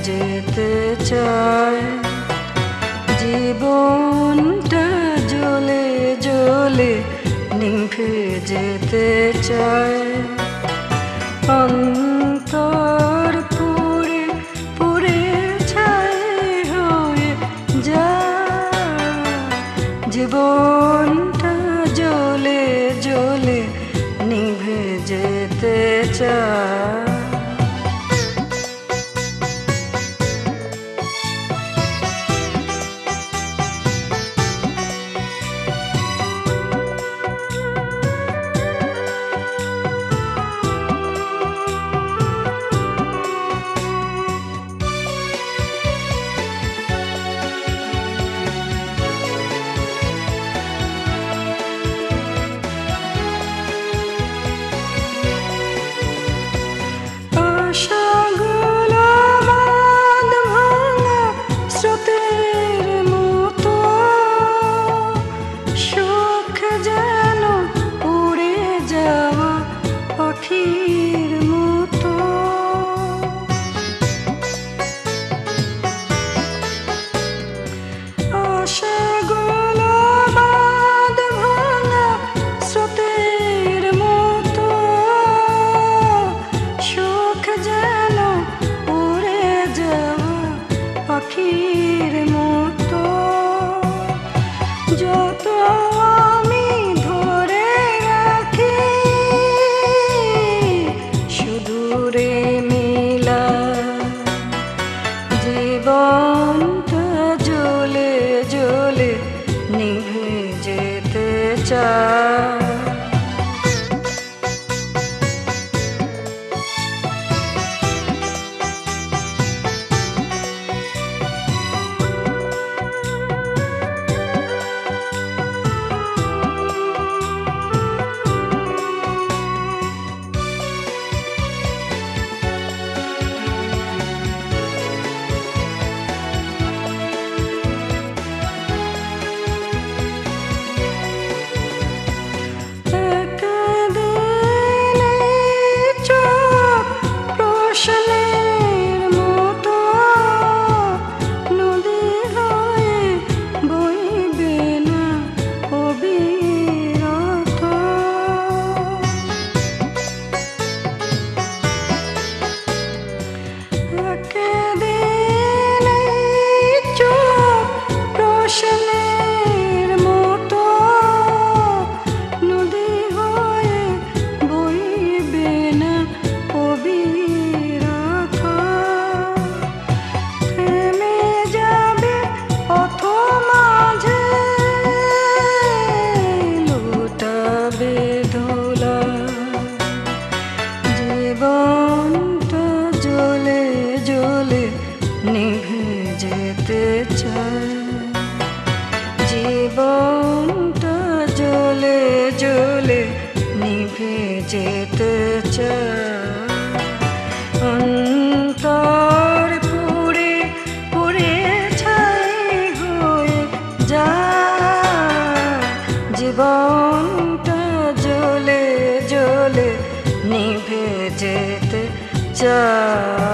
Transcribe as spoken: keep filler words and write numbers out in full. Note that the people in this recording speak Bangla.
যেতে চায় জীবনটা জ্বলে জ্বলে নিভে যেতে চায় অন্তর পুড়ে পুড়ে ছাই হয়ে যায় জীবনটা জ্বলে জ্বলে নিভে যেতে চায় পাখির মতো যত আমি ধরে রাখি সুদূরে মিলা জীবনটা জ্বলে জ্বলে নিভে যেতে চায় জীবনটা জ্বলে জ্বলে নিভে যেতে চায় জীবনটা জ্বলে জ্বলে নিভে যেতে চায় অন্তর পুড়ে পুড়ে ছাই হয়ে যায় জীবনটা জ্বলে জ্বলে নিভে যেতে চায়।